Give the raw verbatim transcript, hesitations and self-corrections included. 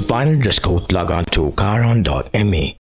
final dress code, log on to cairon dot me.